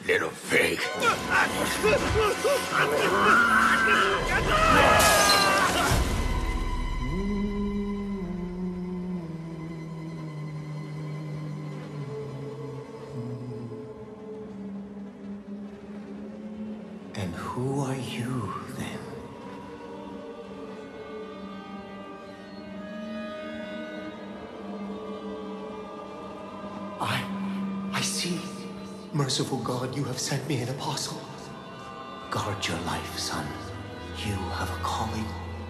little pig. And who are you, then? I see. Merciful God, you have sent me an apostle. Guard your life, son. You have a calling.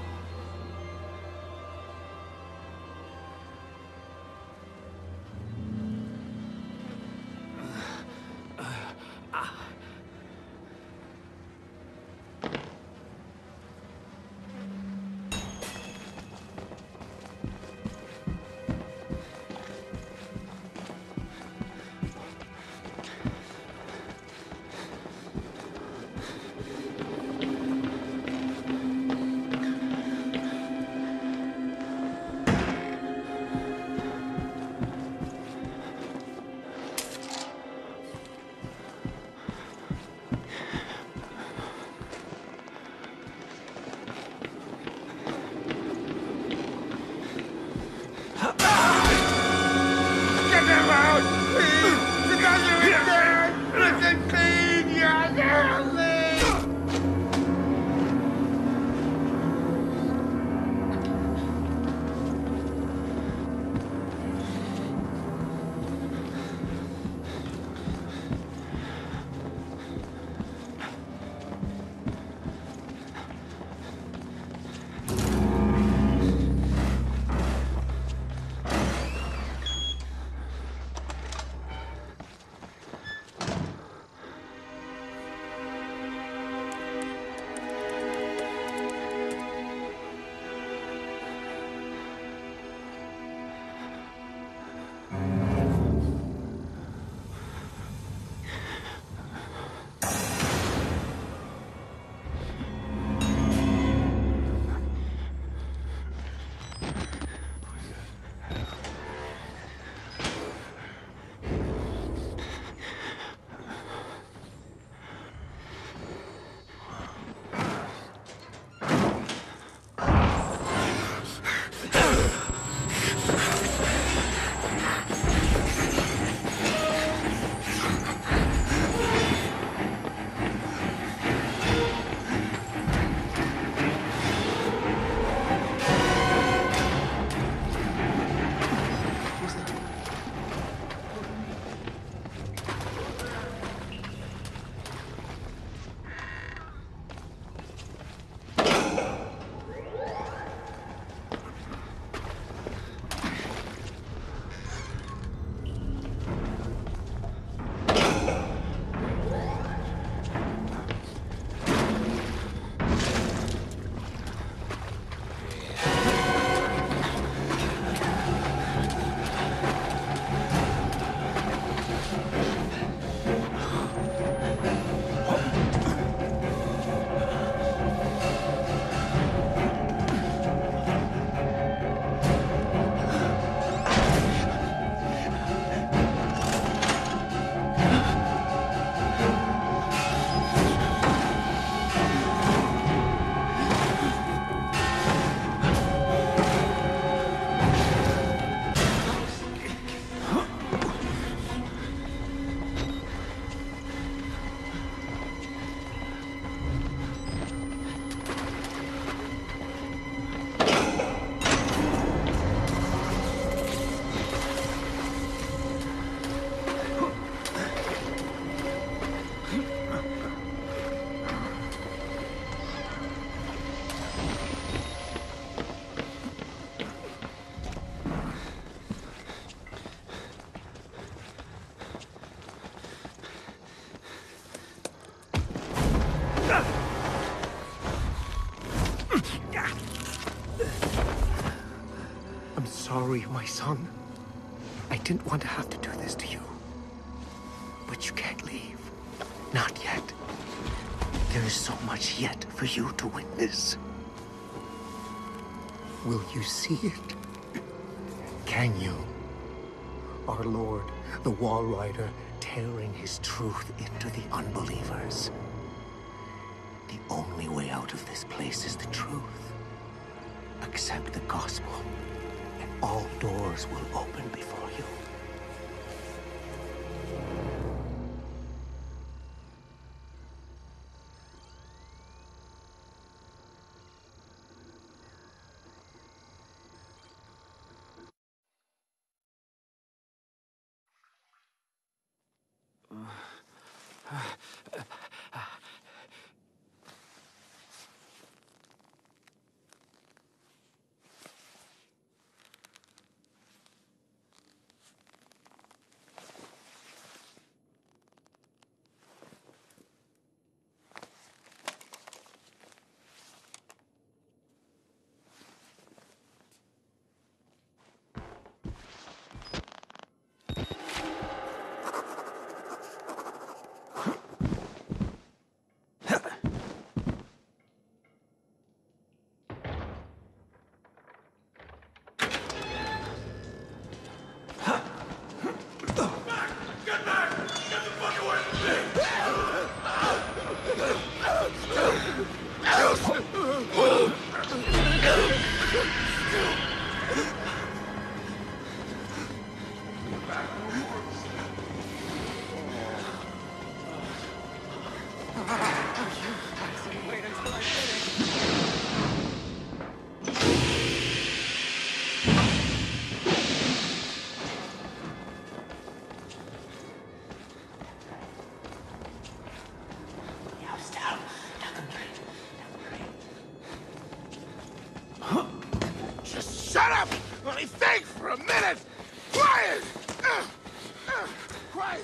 I'm sorry, my son. I didn't want to have to do this to you. But you can't leave. Not yet. There is so much yet for you to witness. Will you see it? Can you? Our Lord, the Wall Rider, tearing his truth into the unbelievers. The only way out of this place is the truth. Accept the gospel, and all doors will open before you. Shut up! Let me think for a minute! Quiet! Quiet!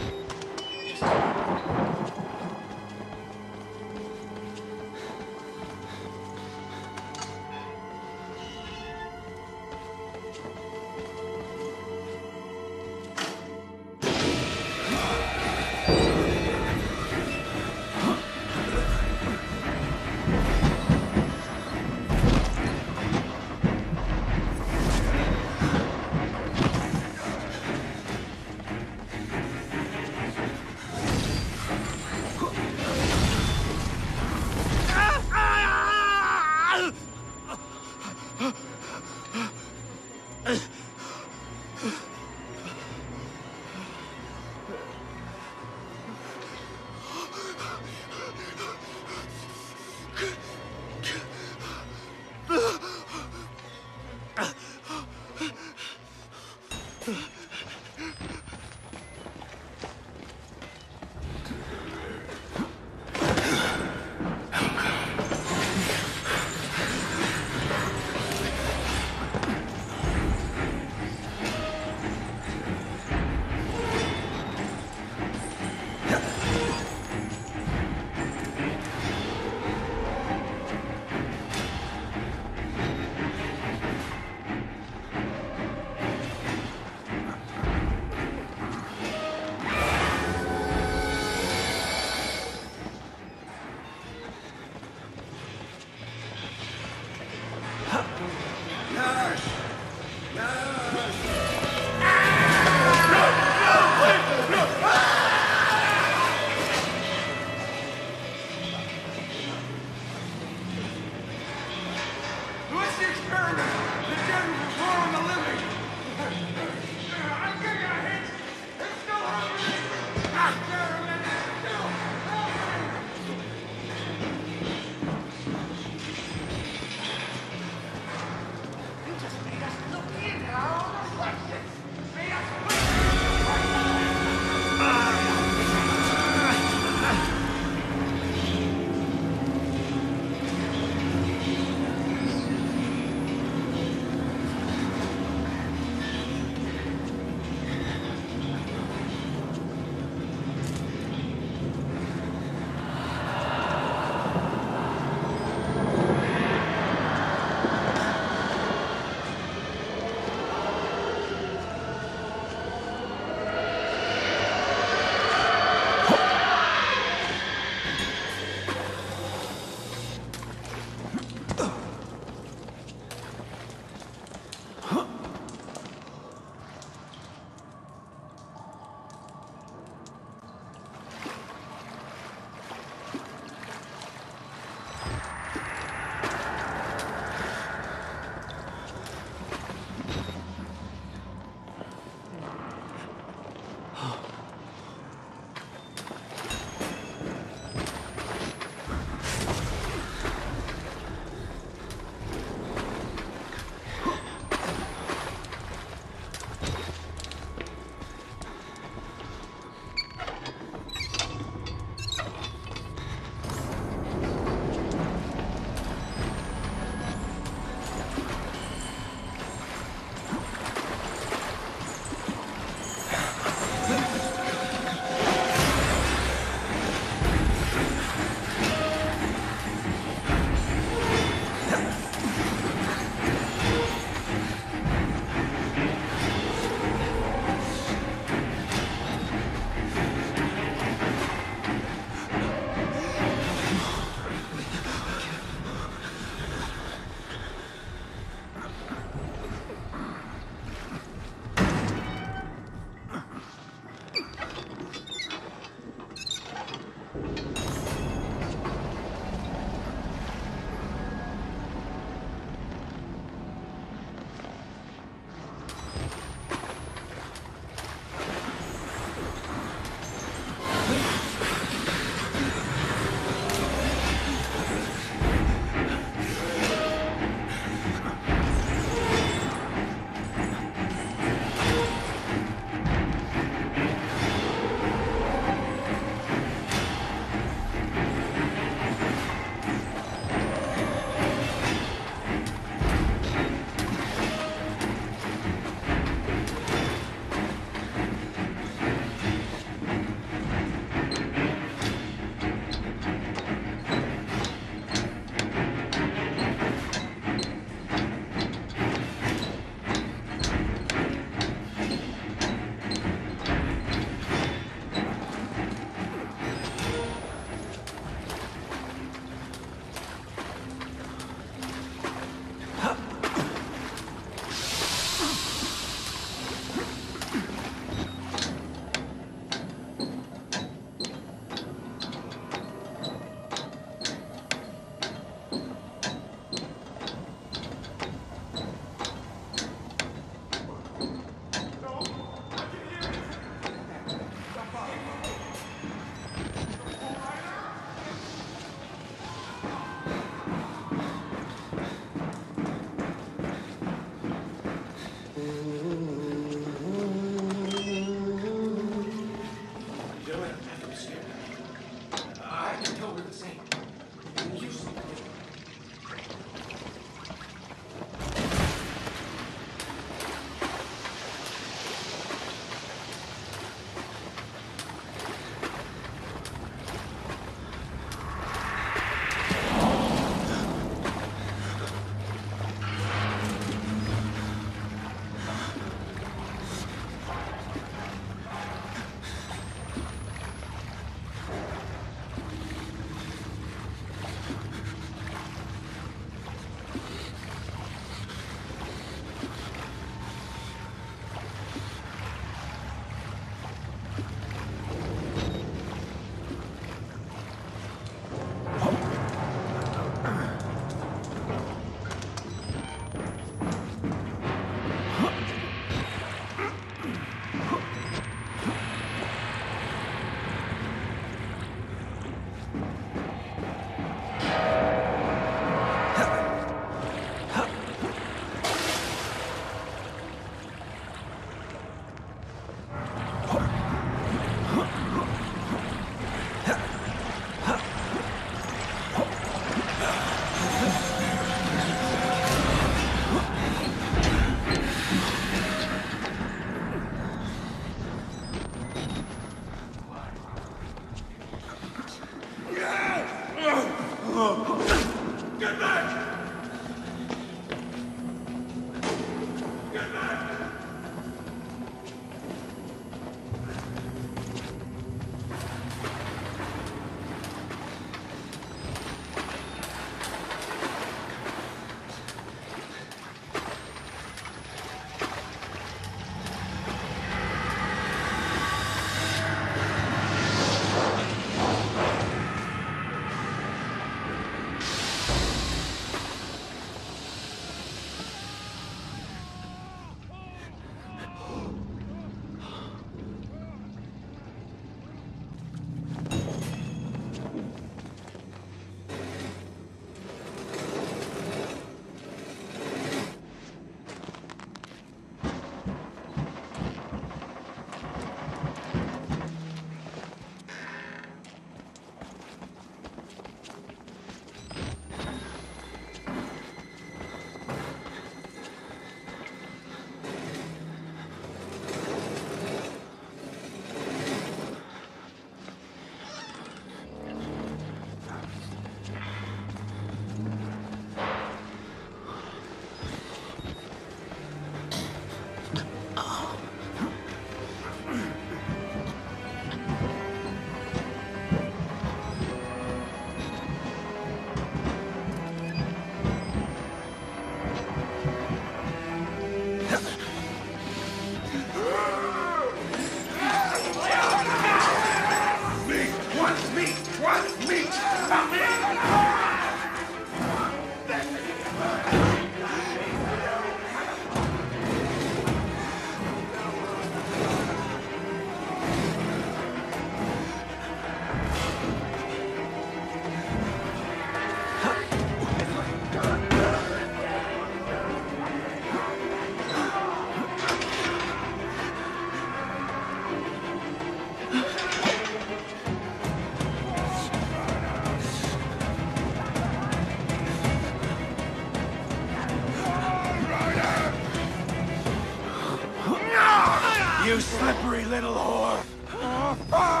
little whore! Oh, fuck!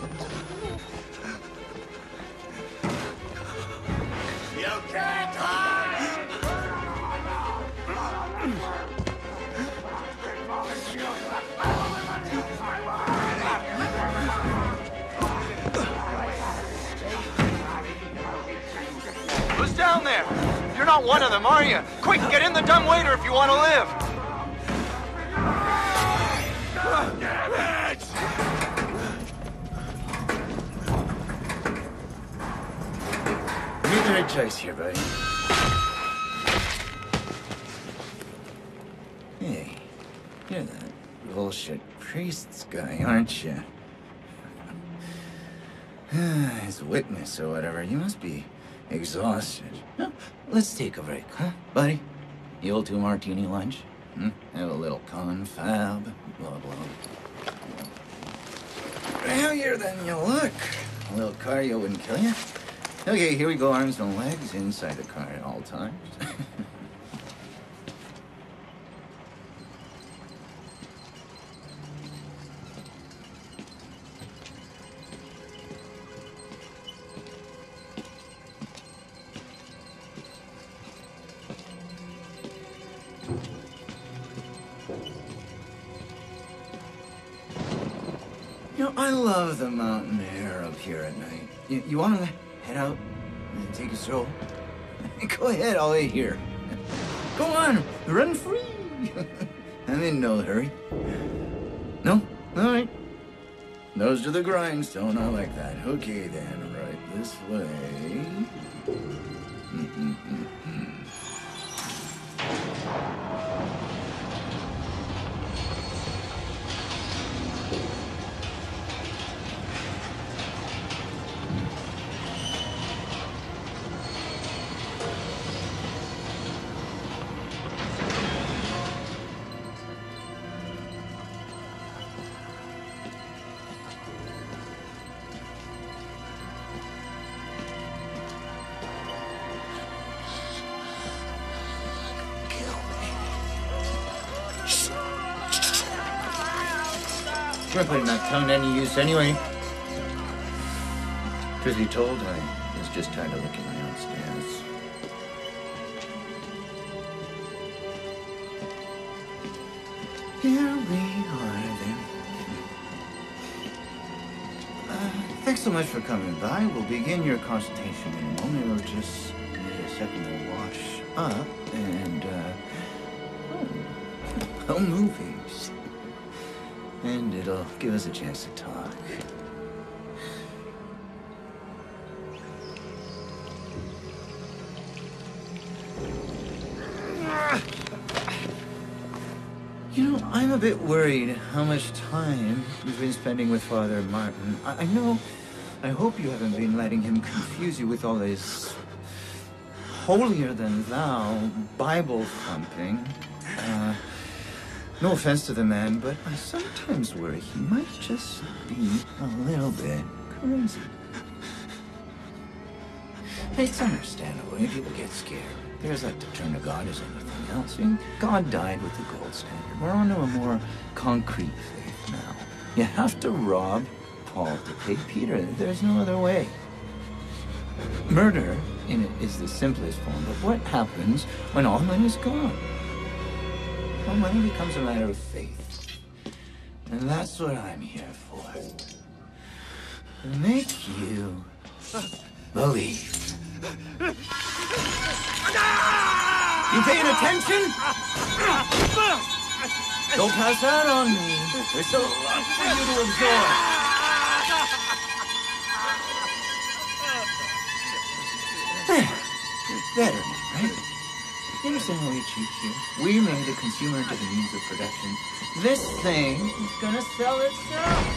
You can't hide! Who's down there? You're not one of them, are you? Quick, get in the dumbwaiter if you want to live! Damn it! You made the right choice here, buddy. Hey, you're that bullshit priest's guy, aren't you? As a witness or whatever, you must be exhausted. No, let's take a break, huh, buddy? The old 2-martini lunch? Have a little confab, blah, blah. Heavier than you look. A little cardio wouldn't kill you. Okay, here we go, arms and legs inside the car at all times. You know, I love the mountain air up here at night. You want to head out and take a stroll? Go ahead, I'll wait here. Go on, run free. I'm in no hurry. No? All right. Nose to the grindstone, I like that. Okay then, right this way. We're putting that tongue to any use anyway. Truth be told, I was just tired of licking my own stairs. Here we are then. Thanks so much for coming by. We'll begin your consultation in a moment. It'll just need a second to wash up and, movies. And it'll give us a chance to talk. You know, I'm a bit worried how much time you've been spending with Father Martin. I hope you haven't been letting him confuse you with all this holier-than-thou Bible thumping. No offense to the man, but I sometimes worry he might just be a little bit crazy. It's understandable when people get scared. They're as like to turn to God as anything else. I mean, God died with the gold standard. We're on to a more concrete faith now. You have to rob Paul to pay Peter. There's no other way. Murder in it is the simplest form, but what happens when all money's gone? Well, money becomes a matter of faith. And that's what I'm here for. To make you believe. You paying attention? Don't pass out on me. There's so much for you to absorb. Better, right? You understand how we cheat here? We made the consumer into the means of production. This thing is gonna sell itself.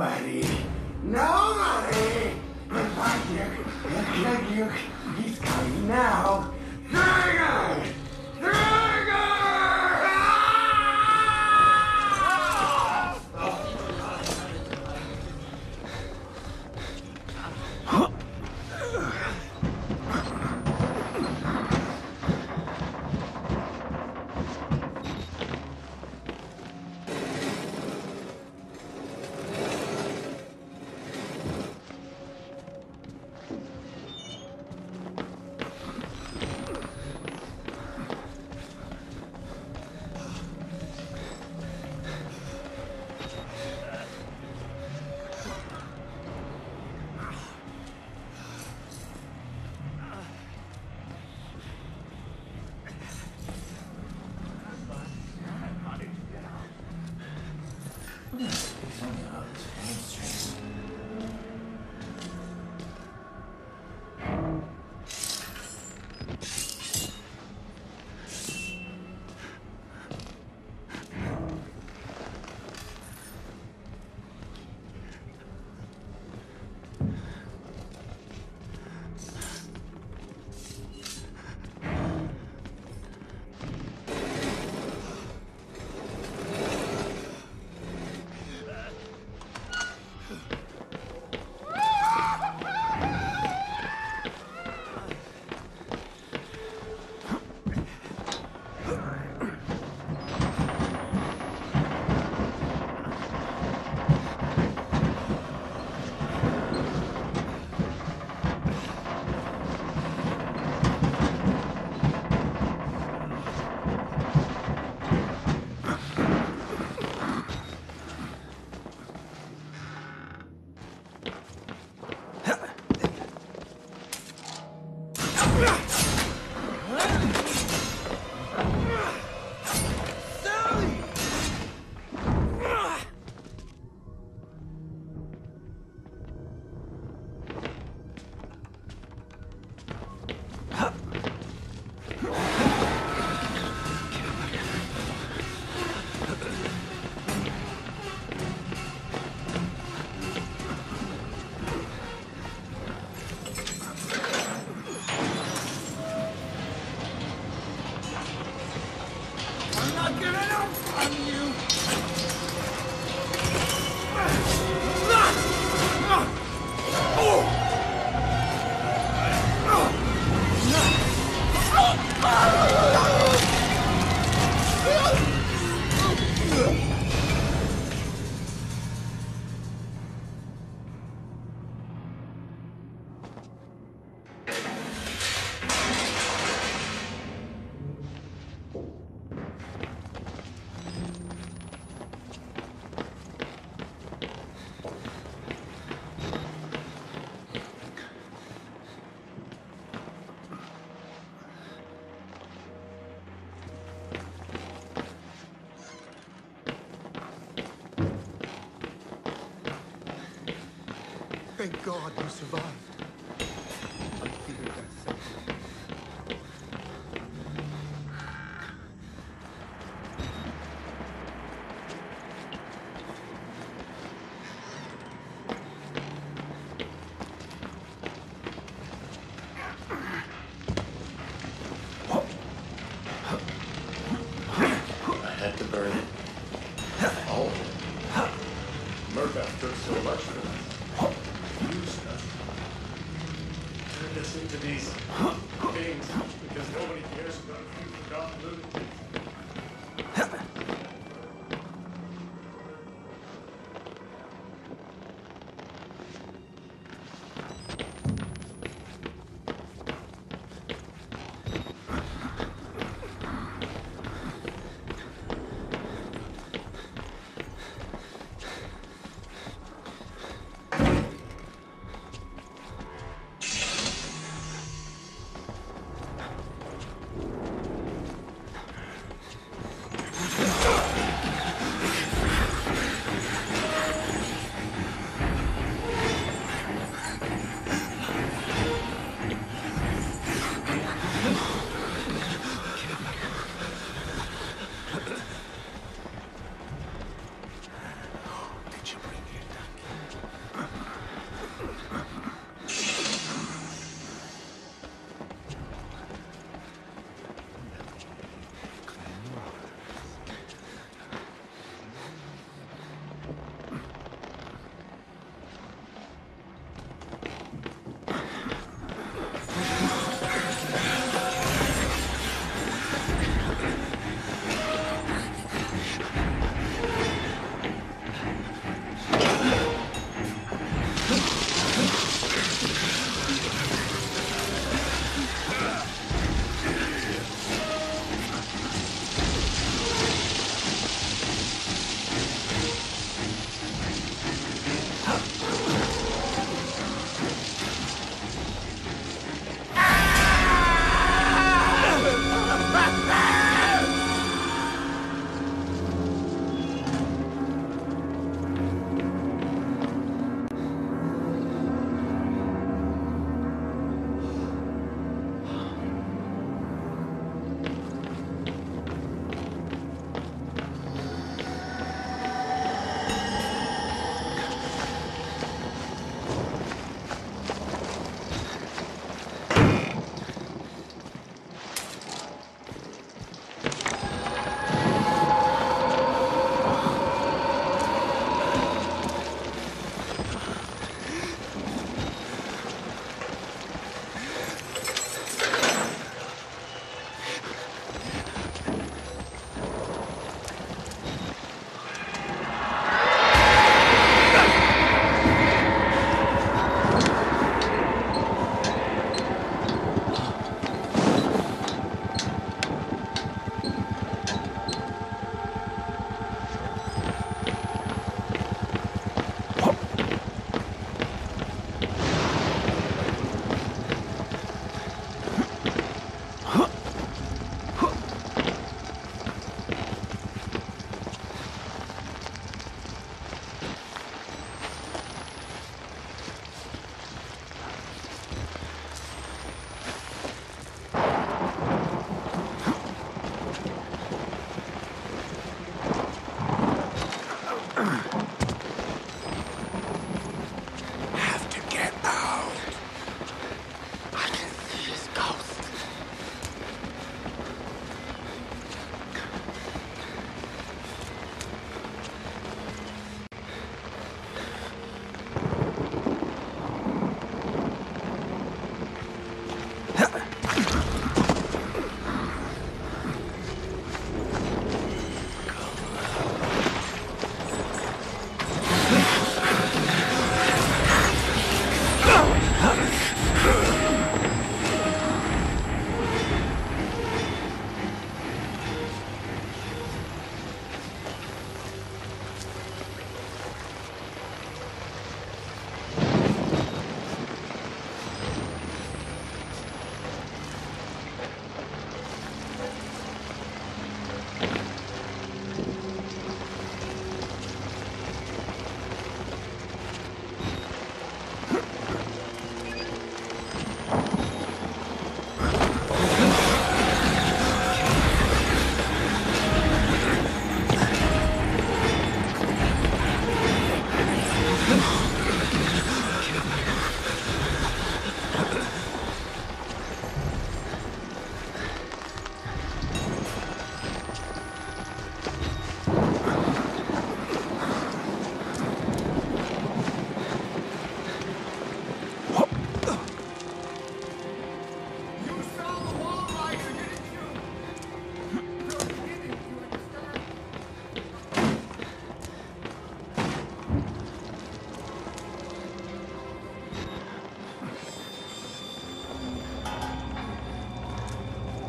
Nobody. Nobody. He's coming now. Dragon! Dragon! Thank God you survived. I feared death. I had to burn it. All of it. Murkoff took so much from us. Used us.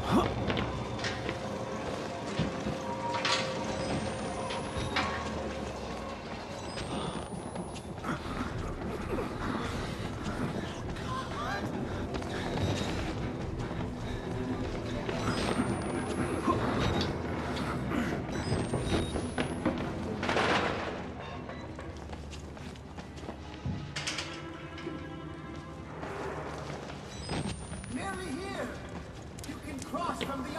Nearly here. You can cross from the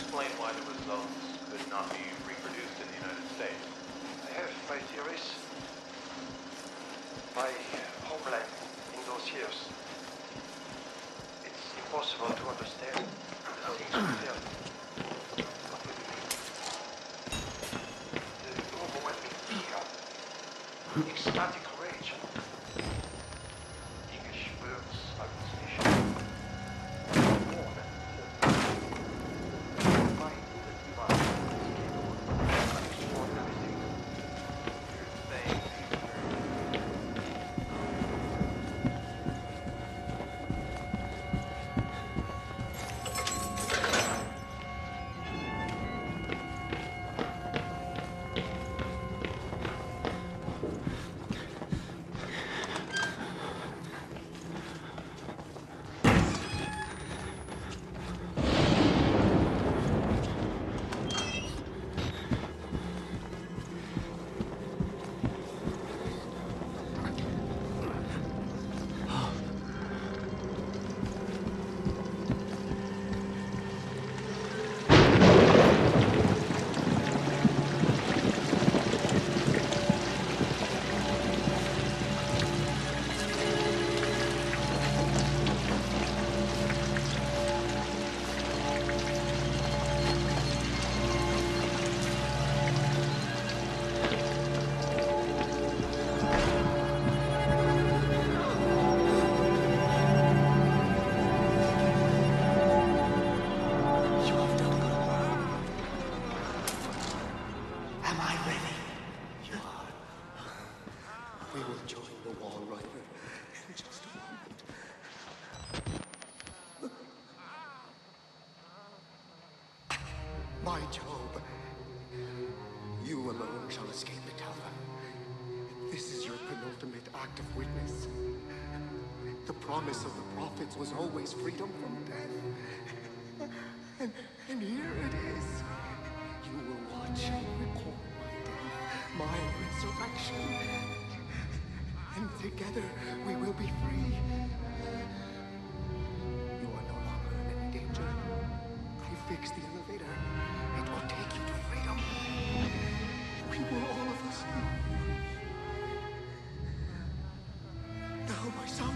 explain why the results could not be reproduced in the United States? I have my theories. My homeland in those years. It's impossible to understand the things we felt. What we believed. The overwhelming fear. Ecstatic rage. English words hallucination. More than hope. Mind the divine is capable of extraordinary things. You're saying We will join the Wall Rider in just a moment. My Job, you alone shall escape the Tower. This is your penultimate act of witness. The promise of the prophets was always freedom from death. And here it is. You will watch and record my death, my resurrection. And together we will be free. You are no longer in any danger. I fixed the elevator. It will take you to freedom. We will all of us be free. Now, my son.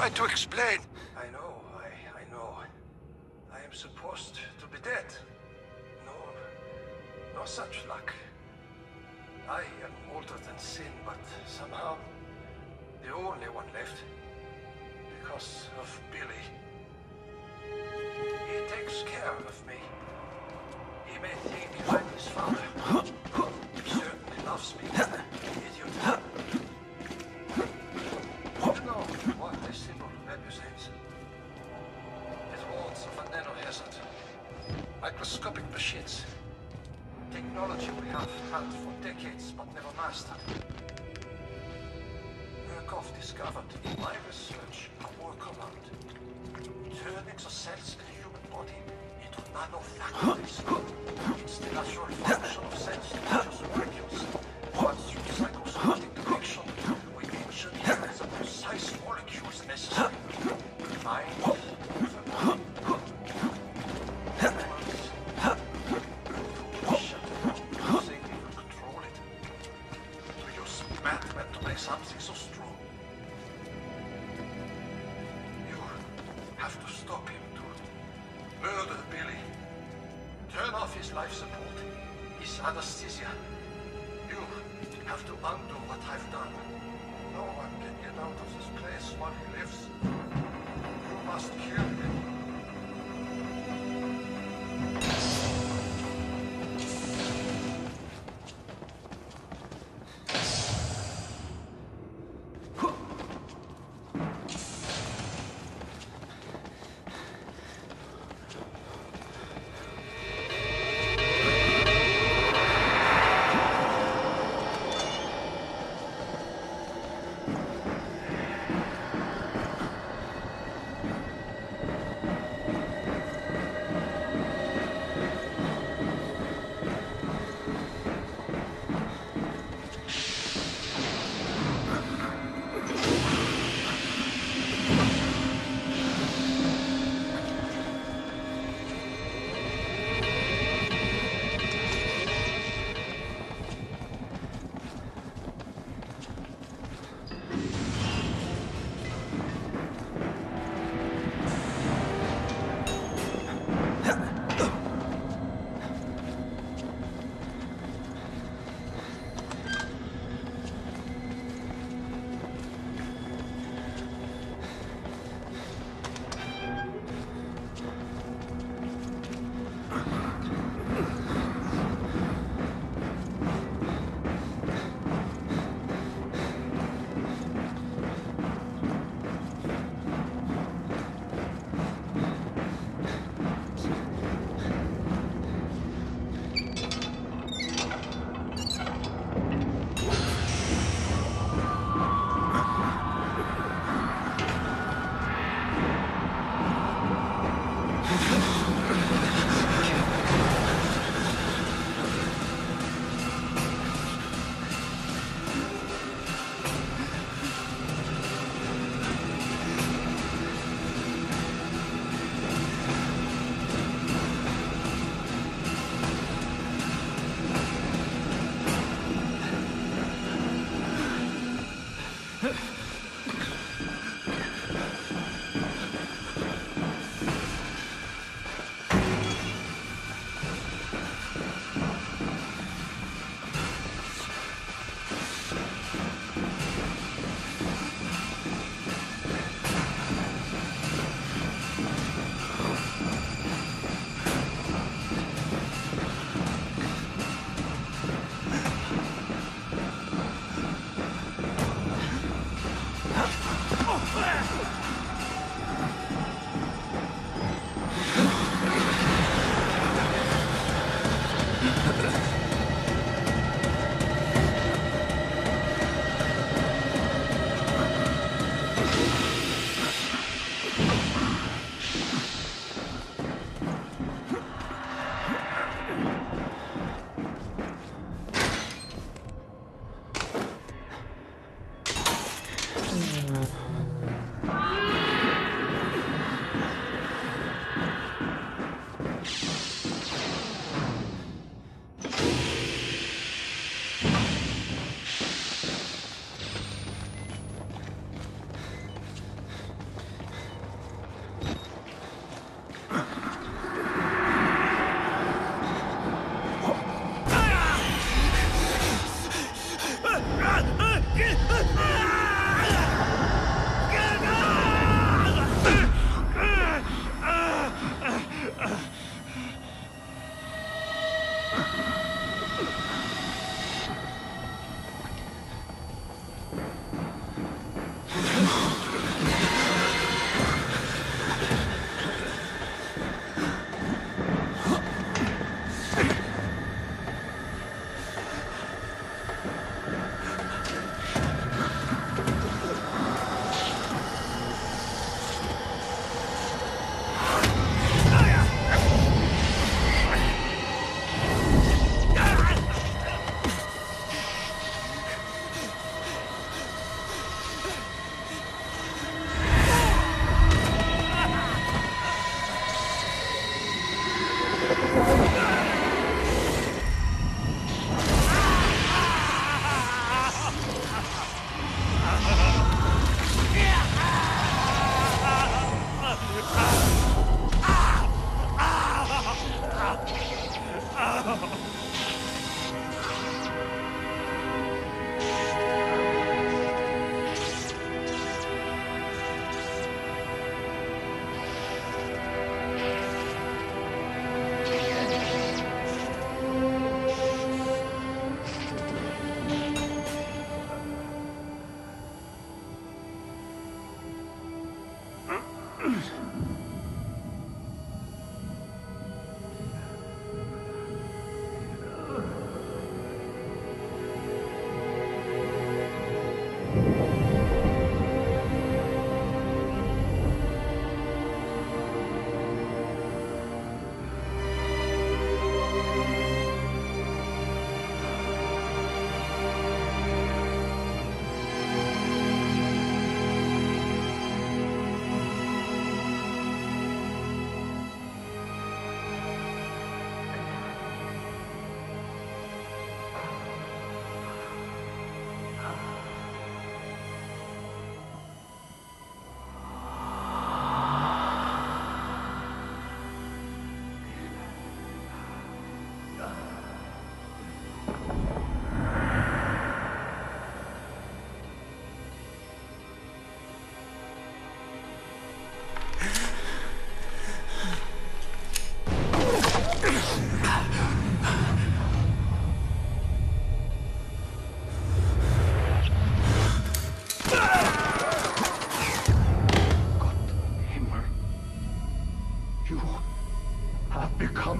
trying to explain. I know. I am supposed to be dead. No such luck. I am older than sin, but somehow the only one left. Because of Billy. He takes care of me. He may think I'm his father. He certainly loves me. Idiot. You know what this symbol represents? It warns of a nanohazard. Microscopic machines. Technology we have had for decades but never mastered. Murkoff discovered in my research a workaround. Turning the cells in the human body into nanofactories. It's the natural function of cells to produce molecules. But through psychosomatic direction, we engineer the precise molecules necessary. Mind, something so strong. You have to stop him to murder Billy. Turn off his life support, his anesthesia. You have to undo what I've done. No one can get out of this place while he lives. You must kill him.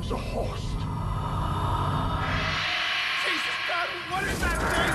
the host. Jesus God, what is that thing?